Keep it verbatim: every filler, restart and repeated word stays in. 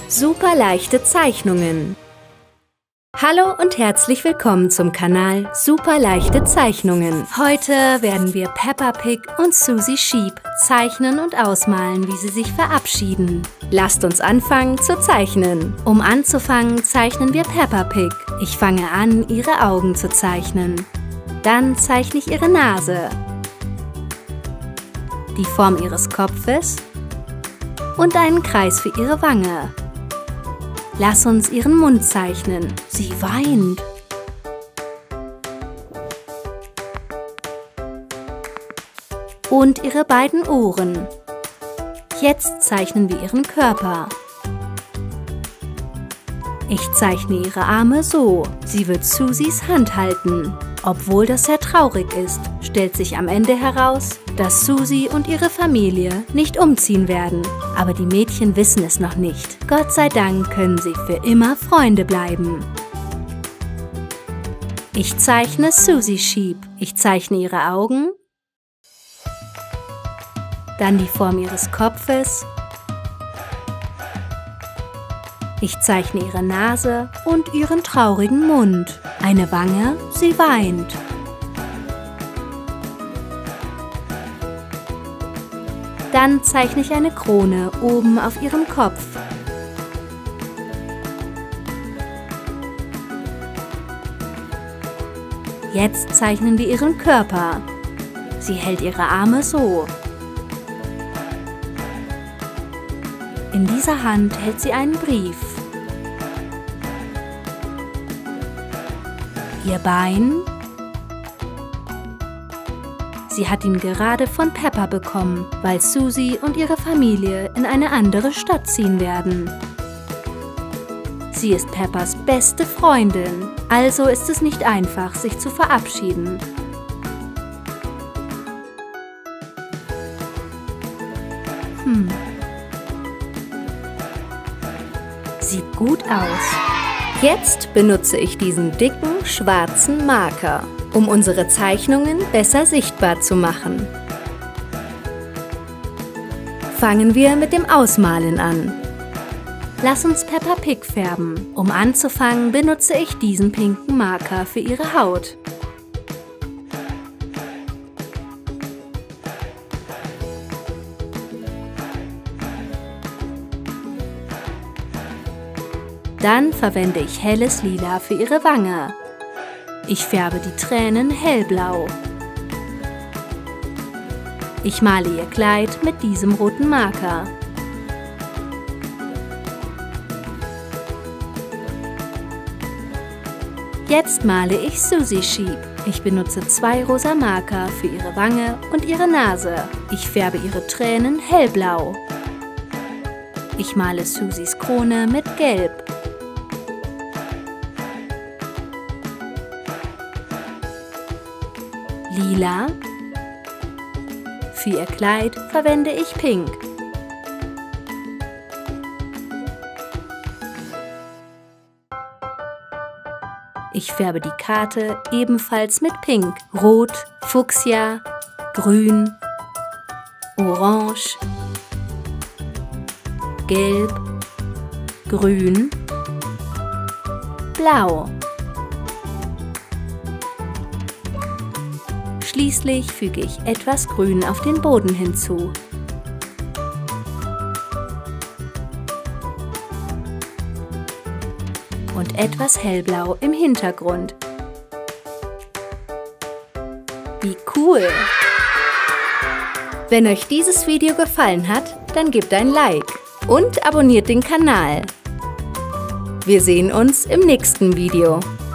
Super leichte Zeichnungen. Hallo und herzlich willkommen zum Kanal Super leichte Zeichnungen. Heute werden wir Peppa Pig und Susie Sheep zeichnen und ausmalen, wie sie sich verabschieden. Lasst uns anfangen zu zeichnen. Um anzufangen, zeichnen wir Peppa Pig. Ich fange an, ihre Augen zu zeichnen. Dann zeichne ich ihre Nase, die Form ihres Kopfes und einen Kreis für ihre Wange. Lass uns ihren Mund zeichnen. Sie weint. Und ihre beiden Ohren. Jetzt zeichnen wir ihren Körper. Ich zeichne ihre Arme so. Sie wird Susies Hand halten. Obwohl das sehr traurig ist, stellt sich am Ende heraus, dass Susie und ihre Familie nicht umziehen werden. Aber die Mädchen wissen es noch nicht. Gott sei Dank können sie für immer Freunde bleiben. Ich zeichne Susie Sheep. Ich zeichne ihre Augen, dann die Form ihres Kopfes. Ich zeichne ihre Nase und ihren traurigen Mund. Eine Wange, sie weint. Dann zeichne ich eine Krone oben auf ihrem Kopf. Jetzt zeichnen wir ihren Körper. Sie hält ihre Arme so. In dieser Hand hält sie einen Brief. Ihr Bein. Sie hat ihn gerade von Peppa bekommen, weil Susie und ihre Familie in eine andere Stadt ziehen werden. Sie ist Peppas beste Freundin, also ist es nicht einfach, sich zu verabschieden. Hm. Sieht gut aus. Jetzt benutze ich diesen dicken, schwarzen Marker, um unsere Zeichnungen besser sichtbar zu machen. Fangen wir mit dem Ausmalen an. Lass uns Peppa Pig färben. Um anzufangen, benutze ich diesen pinken Marker für ihre Haut. Dann verwende ich helles Lila für ihre Wange. Ich färbe die Tränen hellblau. Ich male ihr Kleid mit diesem roten Marker. Jetzt male ich Susie Sheep. Ich benutze zwei rosa Marker für ihre Wange und ihre Nase. Ich färbe ihre Tränen hellblau. Ich male Susies Krone mit Gelb. Lila. Für ihr Kleid verwende ich Pink. Ich färbe die Karte ebenfalls mit Pink, Rot, Fuchsia, Grün, Orange, Gelb, Grün, Blau. Schließlich füge ich etwas Grün auf den Boden hinzu. Und etwas hellblau im Hintergrund. Wie cool! Wenn euch dieses Video gefallen hat, dann gebt ein Like und abonniert den Kanal. Wir sehen uns im nächsten Video.